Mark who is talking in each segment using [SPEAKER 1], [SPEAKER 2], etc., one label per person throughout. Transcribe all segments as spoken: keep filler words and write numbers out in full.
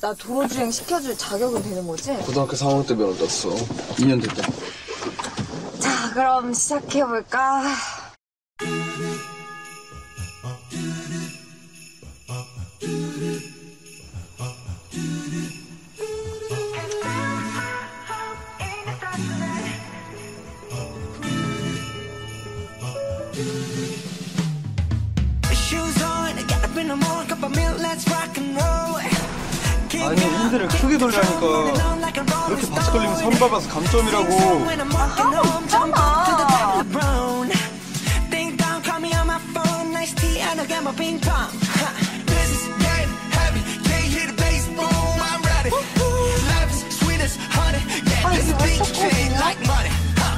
[SPEAKER 1] 나 도로주행 시켜줄 자격은 되는 거지?
[SPEAKER 2] 고등학교 삼 학년 때 면허 땄어. 이 년 됐다.
[SPEAKER 1] 자, 그럼 시작해볼까?
[SPEAKER 2] 아니 핸들을 크게 돌리라니까. 이렇게 바짝 걸리면 선 밟아서 감점이라고.
[SPEAKER 1] 아, 하고 있잖아. 아, 이게 왜 섞어?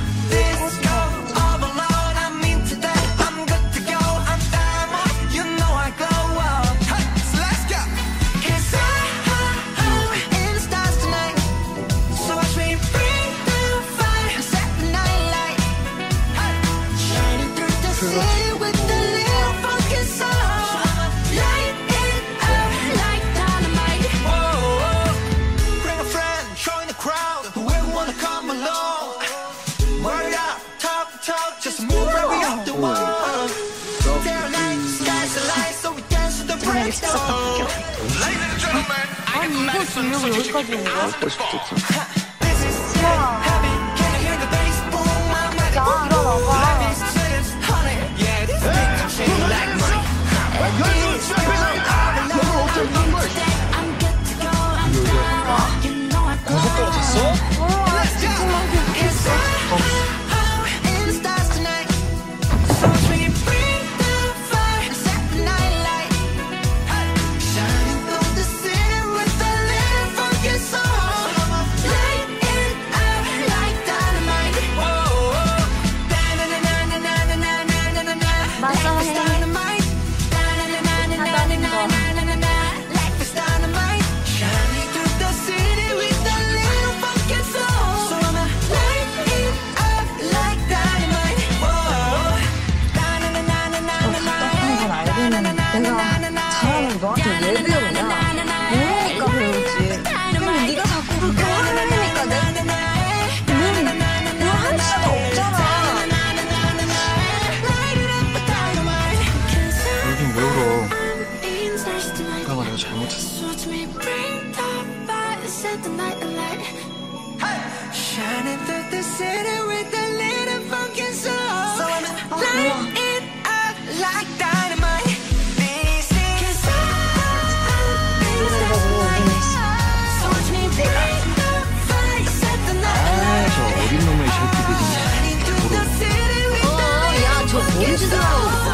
[SPEAKER 1] 아니 이거 주려고 여기까지 온 거야?
[SPEAKER 2] 먹고 싶겠지.
[SPEAKER 1] 지아 야 일어나봐.
[SPEAKER 2] 고속도로 탔어?
[SPEAKER 1] 어, 지금만 기억했어. 너한테 왜 배우냐? 모르니까 배우지. 근데 네가 자꾸 그렇게 화내니까 내 뭘 할 수가 없잖아.
[SPEAKER 2] 요즘 왜 울어? 그나마 내가 잘못했어.
[SPEAKER 1] 어, 야, 저 뭔 짓을 하고 있어?